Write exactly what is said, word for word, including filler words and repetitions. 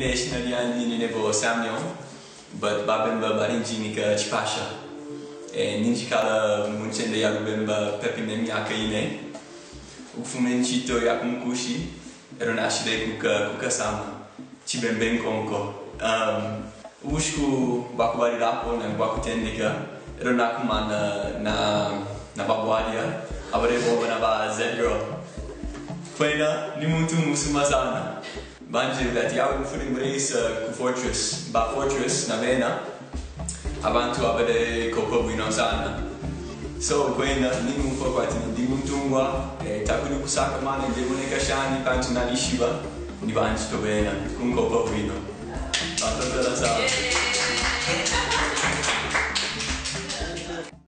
Inês na linha de nevo Samuel, but Bemba barinji ka chipasha. E ninji kala munchende ya Bemba pepinem ya kaine. Ufumenchito ya kumkushi, eronashide kuka kuka sama. Chibemben konko. Um, Ushku bakubari rapo na bakutendika, eronakumana na na babualia, abarebo na ba zedro. Kwena ni muntu musumazana. Banje that yawe mfuring race ku fortress, ba fortress na vena. Abantu abade kopo buino sana. So kwena ni mufo kwati ni mutungwa, eh takuni kusaka mana ndebone kashani pantu na lishiba, ni banje to vena kun kopo buino. Tanto pela sa.